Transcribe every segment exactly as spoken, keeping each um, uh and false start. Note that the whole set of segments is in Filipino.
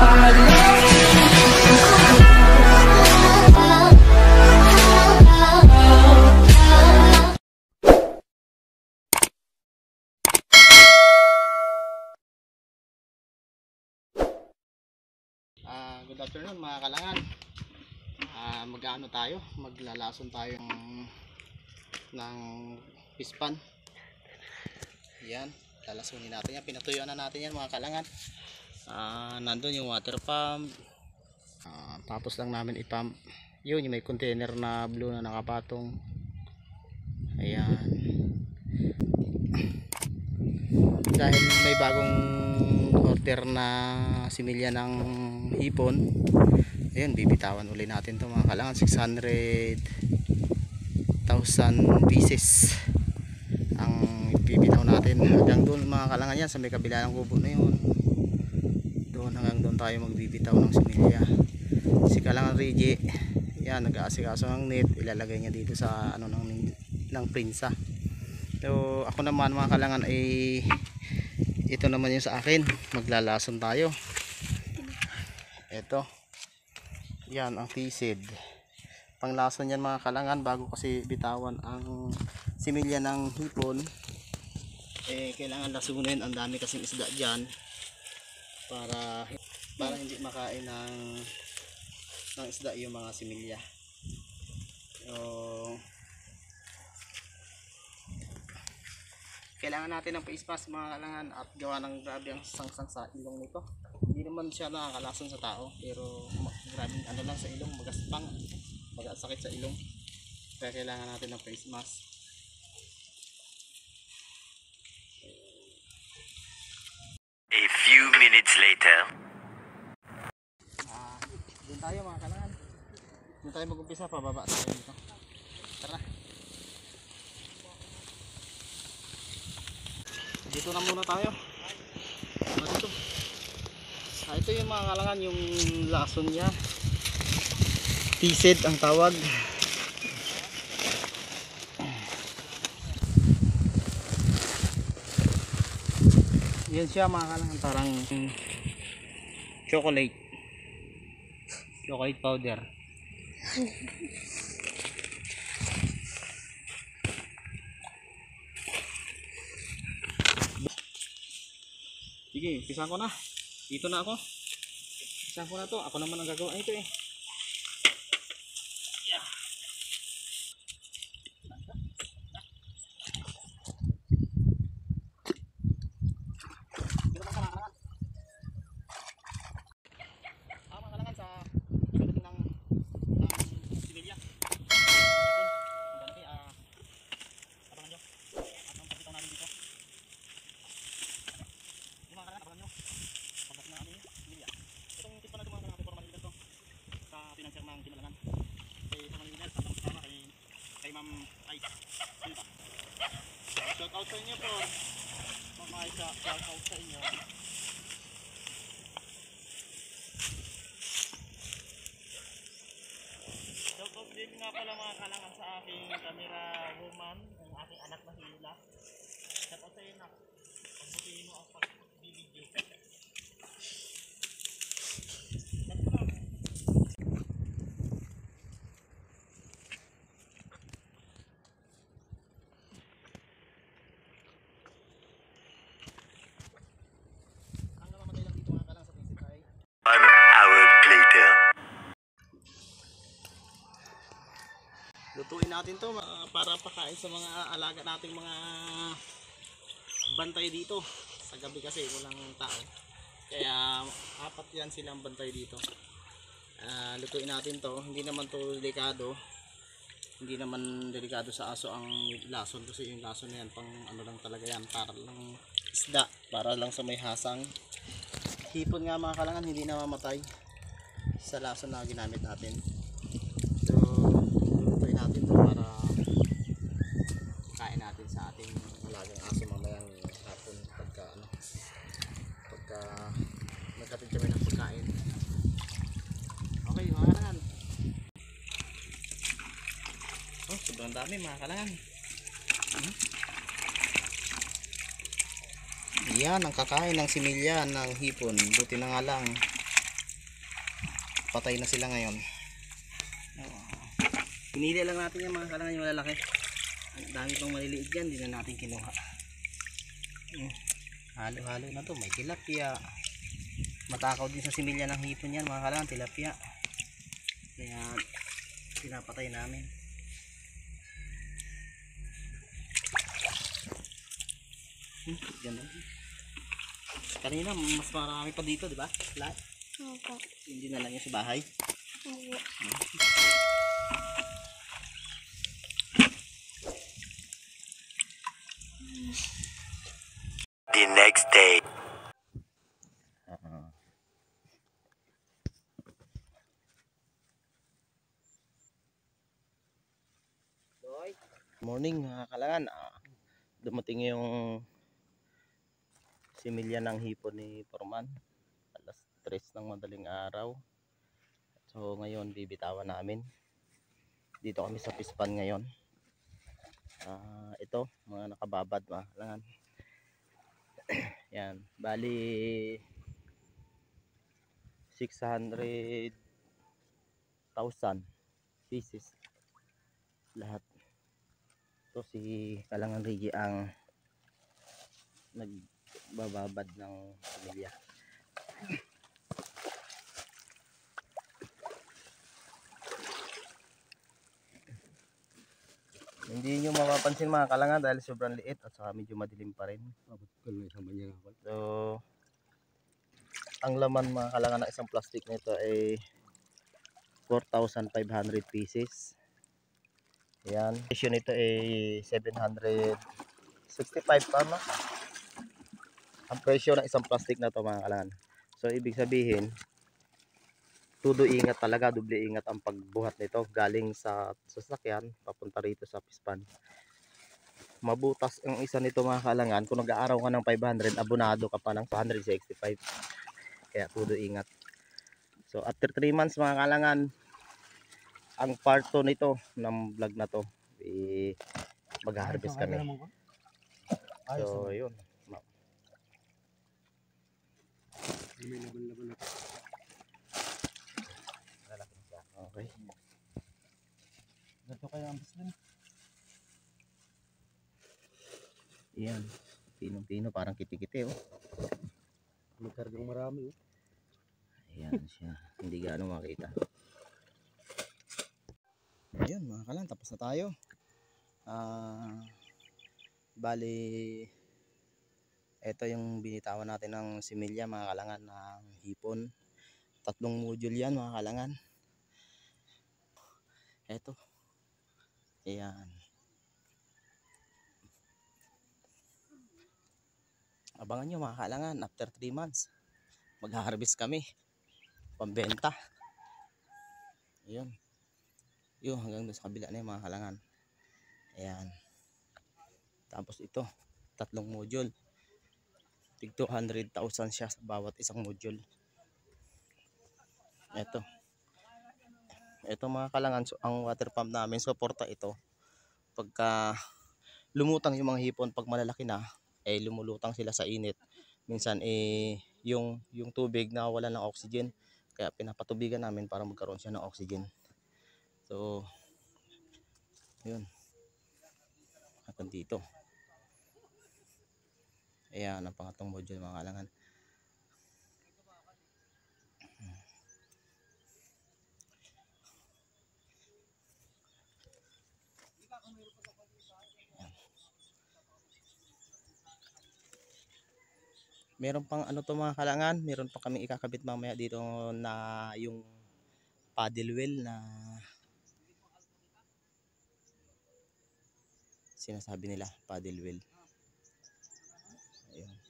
Uh, good afternoon mga kalangan. uh, Mag-ano tayo, maglalason tayo ng, ng pispan. Yan, lalasunin natin yan. Pinatuyuan na natin yan mga kalangan. uh, Nandun yung water pump. uh, Tapos lang namin ipump. Yun, yung may container na blue na nakapatong. Ayan. Dahil may bagong order na similya ng hipon, ayun, bibitawan uli natin to mga kalangan. Six hundred thousand pieces ang bibitaw natin. Hanggang doon mga kalangan yan, sa may kabila ng kubo na yun, doon, hanggang doon tayo magbibitaw ng similya. Si Kalangan Reggie, yan, nag-aasikaso ng net, ilalagay niya dito sa ano ng, ng prinsa. So ako naman mga kalangan ay ito naman yung sa akin, maglalason tayo. Ito, yan ang T-seed. Panglason yan mga kalangan, bago kasi bitawan ang similya ng hipon. Eh kailangan lasunin, ang dami kasing isda dyan, para para hindi makain ng ng isda yung mga similya. So kailangan natin ng face mask mga kalangan, at gawa ng grabe ang sangsang sa ilong nito. Hindi naman siya nakakalason sa tao, pero grabe ano lang sa ilong, magaspang, magasakit sa ilong. Kaya kailangan natin ng face mask. A few minutes later. Ah, doon tayo mga kalangan. Doon tayo mag-umpisa, pababa tayo dito. Tara. Dito na muna tayo. Dito. Ah, ito yung mga kalangan, yung lason niya. T-seed ang tawag. Yan siya mga kalangan, parang chocolate. Chocolate powder. Sige, pisan ko na. Dito na ako. Pisan ko na to. Ako naman ang gagawa ito eh. Yeah. Dito na kalangan. Ah, mga kalangan sa pagdating ng ng similya. Ang dami, ah, abangan nyo. At ang pagkitaw namin dito. Mga kalangan, abangan nyo. Pagdating na namin yun, similya. Itong tispa na ito mga kalangan, formal leader to. Sa financier ng Kinalangan. Kay formal leader, tatang kasama kay, kay Ma'am Ice Silva. Shout out sa inyo po. Ma'am Ice, shout out sa inyo. Shout out din nga pala mga kalangan sa aking camera woman, ang aking anak na hila. Shout out sa iyo na. Pagbutiin mo ang pag-video. One hour later. Lutuin natin to uh, para pakain sa mga alaga nating mga bantay dito. Sa gabi kasi walang tao, kaya apat yan silang bantay dito. Uh, lutuin natin to. Hindi naman to delikado. Hindi naman delikado sa aso ang lason, kasi yung lason na yan pang ano lang talaga yan, para lang isda, para lang sa may hasang. Hipon nga mga kalangan, hindi namamatay sa lason na ginamit natin. So lutuin natin to para kain natin sa ating alagang aso mamayang hapon, pagka ano, pagka nagkatid kami ng pagkain. Okay mga kalangan. Oh, sobrang dami mga kalangan. Hmm? Yan ang kakain ng similya ng hipon. Buti na nga lang patay na sila ngayon. Oo. Pinili lang natin yung mga kalangan yung malalaki. Ang dami pang maliliit dyan, hindi na natin kinuha. Hmm. Halo-halo na to, may tilapia. Matakaw din sa similya ng hipon yan mga kalangan, tilapia. Kaya pinapatay namin. Hmm, ganda. Kanina mas marami pa dito, di ba? Lahat. Opo. Hindi na lang yung sa bahay. Opo. The next day. Morning mga kalangan. Ah, dumating yung similya ng hipon ni Forman. Alas tres ng madaling araw. So ngayon bibitawan namin. Dito kami sa Pispan ngayon. Ah, ito mga nakababad mga kalangan. Yan, bali six hundred thousand pieces lahat. Ito si Kalangan Rigi ang nagbababad ng pamilya. Hindi nyo mapapansin mga kalangan dahil sobrang liit at saka medyo madilim pa rin. So ang laman mga kalangan ng isang plastic nito ay four thousand five hundred pieces. Ayan, presyo nito ay seven hundred sixty-five pa no? Ang presyo ng isang plastic na to mga kalangan. So ibig sabihin todo ingat talaga, doble ingat ang pagbuhat nito galing sa sasakyan papunta rito sa Pispan. Mabutas ang isa nito mga kalangan. Kung nag-aaraw ka ng five hundred, abonado ka pa ng two hundred sixty-five. Kaya todo ingat. So after three months mga kalangan, ang part two nito ng vlog na to, eh, mag-harvest kami. So yun. Okay. Gato kaya ang bislan. Yan. Pinong-pino parang kiti-kiti oh. Magkargang marami oh. Ayan siya. Hindi gaano makita. Ayan mga kalan, tapos na tayo. Ah, bali ito yung binitawan natin ng similya mga kalangan ng hipon. Tatlong module yan mga kalangan. Ito. Ayan. Abangan nyo mga kalangan, after three months mag-harvest kami pambenta. Ayun. Yun hanggang doon sa kabila na yung mga kalangan. Ayan. Tapos ito, tatlong module. Tig two hundred thousand siya sa bawat isang module. Ito. Ito mga kalangan, so, ang water pump namin, suporta ito. Pagka lumutang yung mga hipon, pag malalaki na, eh lumulutang sila sa init. Minsan eh yung yung tubig na wala ng oxygen, kaya pinapatubigan namin para magkaroon siya ng oxygen. So yun. Hanggang dito. Ayan ang pangatlong module mga kalangan. Meron pang ano to mga kalangan, meron pa kaming ikakabit mamaya dito na yung paddle wheel na sinasabi nila, paddle wheel. Ayun.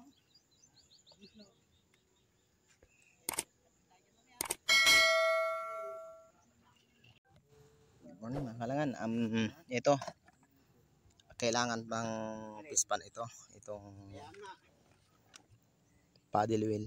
Good morning mga kalangan. Um, ito kailangan bang pispan ito, itong paddle wheel.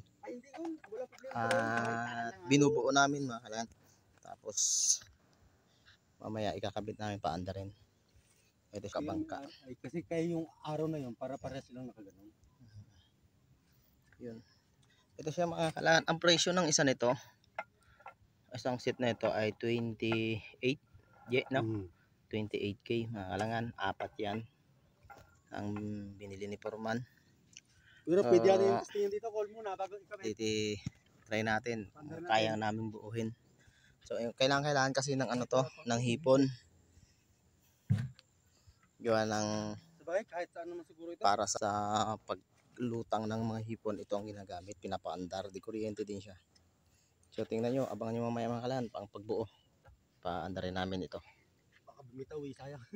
At binubuo namin mga kalangan. Tapos mamaya ikakabit namin paanda rin. Ito sa bangka. Ay, kasi kayo yung araw na yun para para silang nakaganon. Yun. Ito siya mga kalangan. Ang presyo ng isa nito isang set na ito ay twenty-eight, yeah, no? Mm. twenty-eight K mga kalangan, apat yan ang binili ni Foreman. Pero So, pwede natin yung testingin dito, call muna bago ikabit. Titi try natin kung Pandar natin. kaya namin buuhin. So yung kailangan kailangan kasi ng ano to, ng hipon. Gawa ng Sabay, kahit saan naman siguro ito. para sa paglutang ng mga hipon, ito ang ginagamit, pinapaandar, di kuryente din siya. So tingnan nyo, abangan nyo mamaya mga kalan pang pagbuo, paandarin namin ito. Baka bumitaw eh, sayang.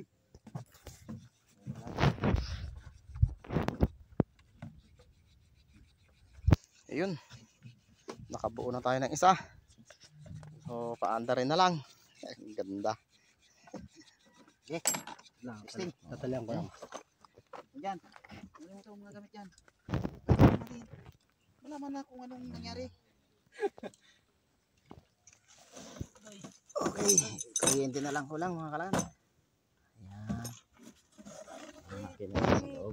Ayun, nakabuo na tayo ng isa. So paandarin na lang. Ang ganda. Okay. Lang, tatalian ko lang. Yan, wala mo itong mga gamit yan. Wala man na kung anong nangyari. Okay, kuryente na lang ko lang mga kalan. Ayan. Ayan na sa loob.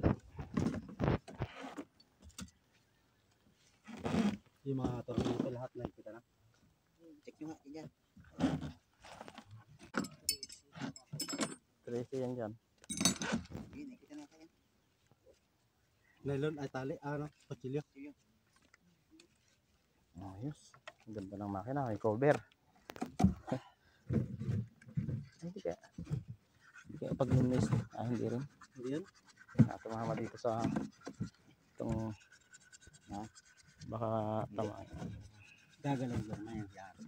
Yung mga tornilyo lahat na kita na. Check nyo nga, yan. trece yan dyan. Yan, nakita na tayo. Nylon ay tali, ano, patsilyo. Ayos. Ang ganda ng makina, may cover. Hindi kaya. Hindi kaya pag lumis. Ah, hindi rin. Hindi yan. Natumama dito sa itong na, baka tama. Gagalaw lang na yan. Yan.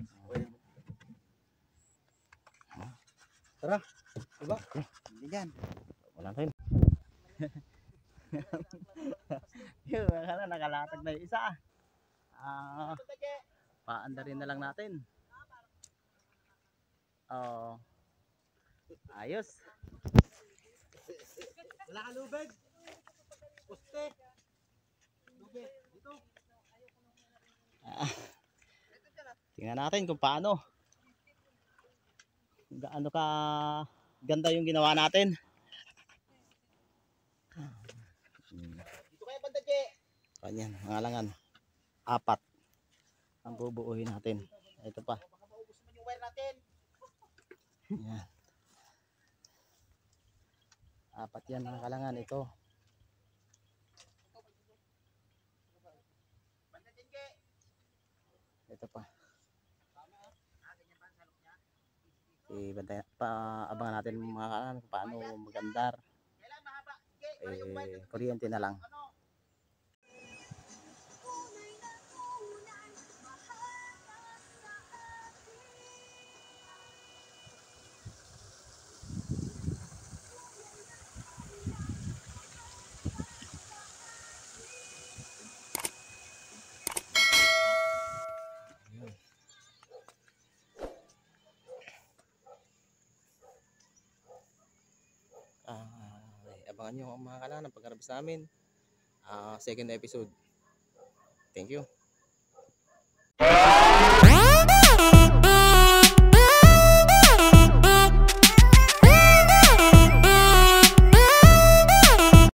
Tara. Diba? Hindi dyan. Wala rin. Yung akala nakalatag na yung isa. Ah, paandarin na lang natin. Oh. Ayos. Wala ka lubeg. Poste. Lubeg. Dito. Ah, tingnan natin kung paano. Gaano ka ganda yung ginawa natin. Dito kayo banda, Che. Kanyan, mga langan. Apat ang bubuuhin natin. Ito pa. Baka maubos naman yung wire natin. Yan. Apat yan mga kalangan. Ito. Ito pa. Eh, bantay, pa abangan natin mga kalangan kung paano magandar. Eh, kuryente na lang. Ah, abangan nyo mga kalangan ang pagkarabis namin. Ah, second episode. Thank you.